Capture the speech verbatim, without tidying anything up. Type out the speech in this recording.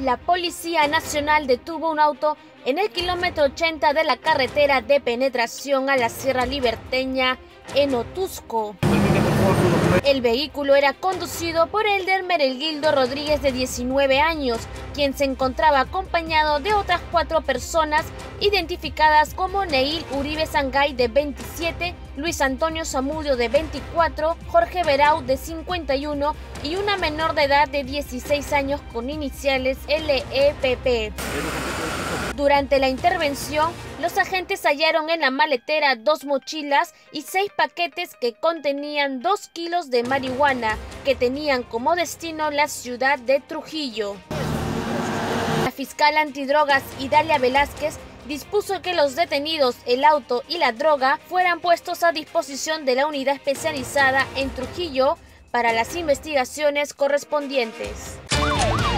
La Policía Nacional detuvo un auto en el kilómetro ochenta de la carretera de penetración a la Sierra Liberteña en Otusco. El vehículo era conducido por Elder Meregildo Rodríguez, de diecinueve años, quien se encontraba acompañado de otras cuatro personas identificadas como Neil Uribe Sangay, de veintisiete, Luis Antonio Zamudio, de veinticuatro, Jorge Berau, de cincuenta y uno y una menor de edad de dieciséis años con iniciales L E P P. Durante la intervención, los agentes hallaron en la maletera dos mochilas y seis paquetes que contenían dos kilos de marihuana, que tenían como destino la ciudad de Trujillo. La fiscal antidrogas Idalia Velázquez dispuso que los detenidos, el auto y la droga fueran puestos a disposición de la unidad especializada en Trujillo para las investigaciones correspondientes.